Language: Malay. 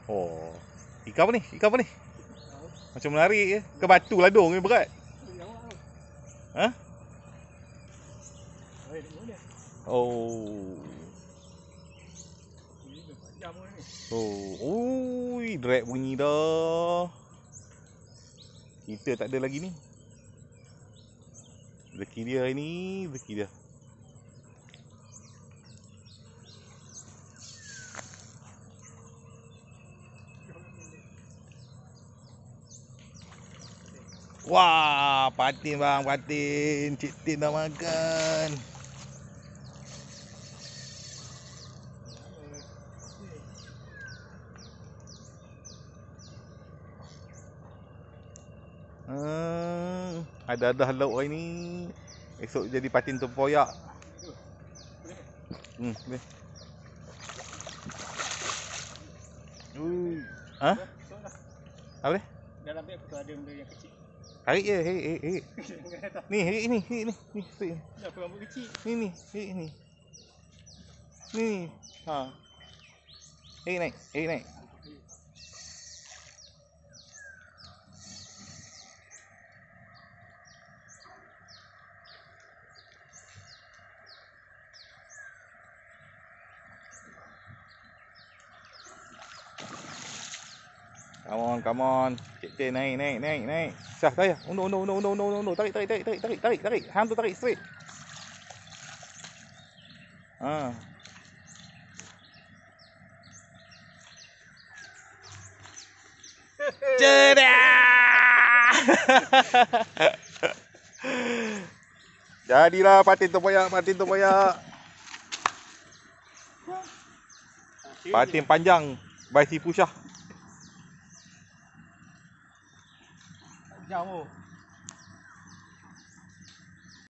Oh. Ikan apa ni? Ikan apa ni? Macam menarik je. Ke batu ladung ni berat. Ha? Oh. Oh. Ui, drag bunyi dah. Kita tak ada lagi ni. Rezeki dia hari ni, rezeki dia. Wah, patin bang, patin. Cik Tin dah makan. Ada lauk hari ni. Esok jadi patin tempoyak. Boleh. Ha? Apa dia? Dalam beg aku ada benda yang kecil. Tarik je, herik. Ni, herik ni. Apa rambut kecil? Ni, herik ni. Ni. Ha. Herik naik. Come on. Cik Tin, naik. Syah, saya. Undur. Tarik. Hang tu tarik straight. Ha. Cedah. Jadilah patin tempoyak. Patin panjang by si Pusyah. Jauh.